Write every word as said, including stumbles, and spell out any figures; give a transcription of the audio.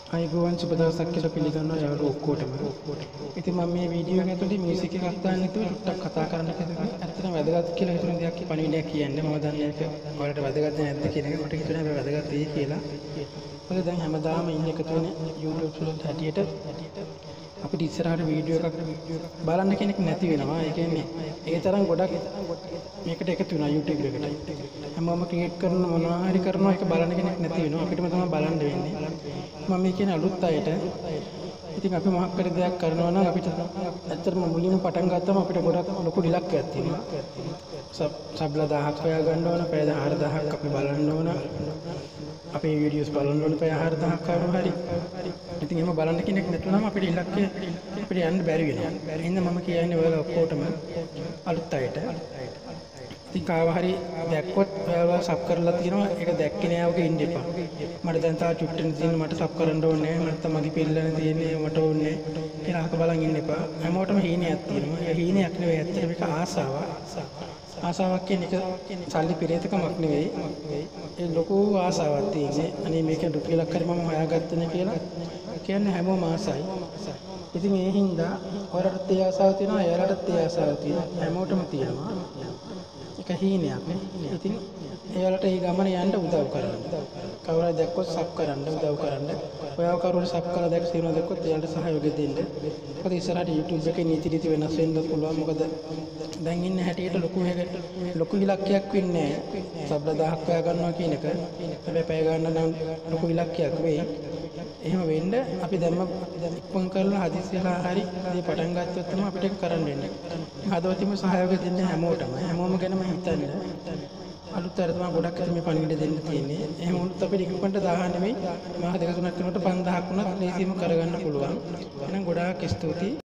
අයිබෝවන් සුබ දවසක් කියලා පිළිගන්නවා යාළුවෝ ඔක්කොටම. ඉතින් මම මේ වීඩියෝ එක ඇතුලේ මියුසික් එකක් දාන්න නැතුව ටුට්ටක් කතා කරන්න කියලා ඇත්තටම වැදගත් කියලා හිතුන දෙයක් පණිවිඩයක් කියන්නේ. මම දන්නේ ඒක ඔයාලට වැදගත් නැද්ද කියන එක. මට හිතුණා ඒක වැදගත් වෙයි කියලා. මොකද දැන් හැමදාම ඉන්නේ එකතු වෙන YouTube වල හැටියට අපිට ඉස්සරහට වීඩියෝ එකක් බලන්න කෙනෙක් නැති වෙනවා. ඒ කියන්නේ ඒ තරම් ගොඩක් මේකට එකතු වෙනවා YouTube එකට. හැමෝම ක්‍රියේට් කරන මොනවා හරි කරනවා ඒක බලන්න කෙනෙක් නැති වෙනවා. අපිටම තමයි බලන්න වෙන්නේ. මම මේ කියන අලුත් අයට ඉතින් අපි මොකක් කර දෙයක් කරනවා නම් අපිට ඇත්තටම මුලින්ම පටන් ගත්තම අපිට ගොඩක් ලොකු ඉලක්කයක් තියෙනවා. සබ් සබ්ලා දහයක් හොයා ගන්න ඕන, පැය හාරදහයක් අපි බලන්න ඕන. අපේ වීඩියෝස් බලන්න ඕන පැය හාරදහයක් කවුරු හරි. ඉතින් එහෙම බලන්න කෙනෙක් නැතුනම අපිට ඉලක්කය අපිට යන්න බැරි වෙනවා. එහෙනම් මම කියන්නේ ඔයාලා ඔක්කොටම අලුත් අයට ඉතින් කාව හරි දැක්කොත් ඔයාලා සබ් කරලා තියෙනවා ඒක දැක්කේ නෑ වගේ ඉන්න එපා. මට දැන් තා චුට්ටෙන් තියෙන මට සබ් කරන්න ඕනේ නෑ. මට මගේ පිල්ලන තියෙන්නේ මට ඕනේ කියලා අහක බලන් ඉන්න එපා. හැමෝටම හීනයක් තියෙනවා. ඒ හීනයක් නෙවෙයි ඇත්තට මේක ආසාවක්. ආසාවක් කියන්නේ සල්ලි පෙරේතකමක් නෙවෙයි. ඒ ලොකු ආසාවක් තියෙන්නේ. අනේ මේක රුපියලක් හරි මම හොයාගත්තනේ කියලා කියන්නේ හැමෝම ආසයි. ඉතින් ඒ හින්දා ඔයාලටත් ඒ ආසාව තියෙනවා, එයාලටත් ඒ ආසාව තියෙනවා. හැමෝටම තියෙනවා. ඒක හීනයක් නේ. ඉතින් එයාලට ඒ ගමන යන්න උදව් කරන්න. කවුරු දැක්කොත් සබ් කරන්න උදව් කරන්න. ඔයාව කවුරු සබ් කරලා දැක්ක සීනෝ දැක්කොත් එයාලට සහයෝගය දෙන්න. මොකද ඉස්සරහට YouTube එකේ නීති රීති වෙනස් වෙන්න පුළුවන්. මොකද දැන් ඉන්න හැටියට ලොකු ලොකු ඉලක්කයක් වෙන්නේ නැහැ. සබ්ලා දහයක් හොයා ගන්නවා කියන එක. හැබැයි පැය ගන්න නම් ලොකු ඉලක්කයක් වෙයි. එහෙම වෙන්න අපි දැම්ම ඉක්මන් කරලා හදිසියලා හරි මේ පටන් ගත්තොත් තමයි අපිට කරන්න වෙන්නේ. හදවතින්ම සහයෝගය දෙන්න හැමෝටම හැමෝම ගැනම හිතන්න. අලුත් අය තමයි ගොඩක් අය මේ පණිවිඩ දෙන්න තියෙන්නේ. එහෙම වුණොත් අපිට ඉක්මනට දහය නෙමෙයි මාස දෙක තුනක් යනකොට පන්දාහක් වුණත් ලේසියෙන්ම කරගන්න පුළුවන්. එහෙනම් ගොඩාක් ස්තුතියි.